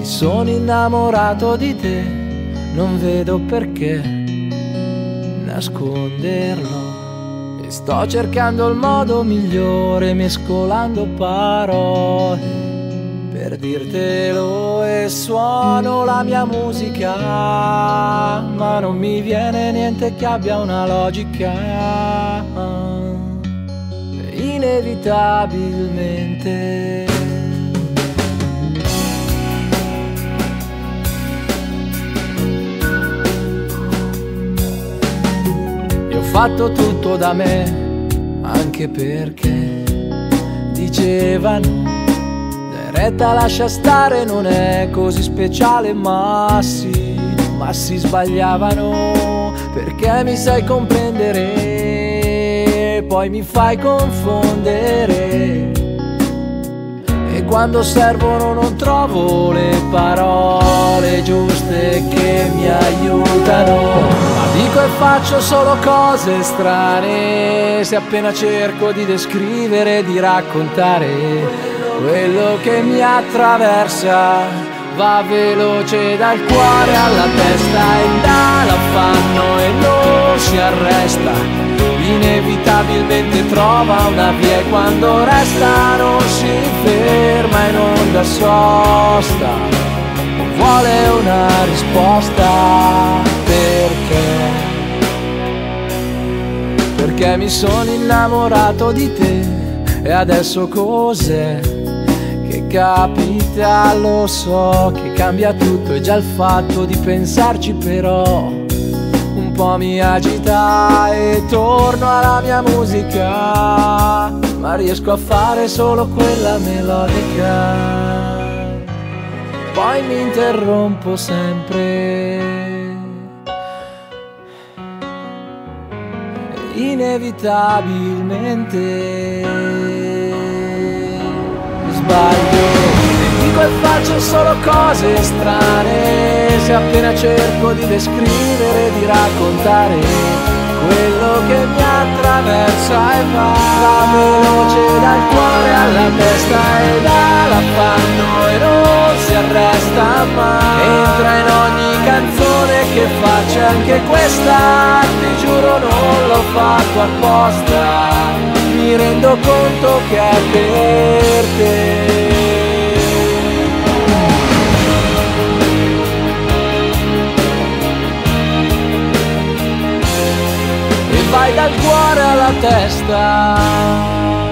Mi sono innamorato di te, non vedo perché nasconderlo. E sto cercando il modo migliore, mescolando parole per dirtelo. E suono la mia musica, ma non mi viene niente che abbia una logica. Inevitabilmente io ho fatto tutto da me, anche perché dicevano dai retta, lascia stare, non è così speciale. Ma si sbagliavano, perché mi sai comprendere, poi mi fai confondere. E quando servono non trovo le parole giuste che mi aiutano. Ma dico e faccio solo cose strane, se appena cerco di descrivere, di raccontare quello che mi attraversa. Va veloce dal cuore alla testa e dall'affanno e non si arresta. Inevitabilmente trova una via e quando resta non si ferma in onda sosta. Vuole una risposta perché mi sono innamorato di te. E adesso cos'è che capita? Lo so che cambia tutto, e già il fatto di pensarci però un po' mi agita. E torno alla mia musica, ma riesco a fare solo quella melodica. Poi mi interrompo sempre, inevitabilmente sbaglio. E dico e faccio solo cose strane, se appena cerco di descrivere, di raccontare quello che mi attraversa. E va veloce dal cuore alla testa e dall'affanno e non si arresta mai. Entra in ogni canzone che faccio, anche questa, ti giuro non l'ho fatto apposta. Mi rendo conto che è per te. E vai dal cuore alla testa.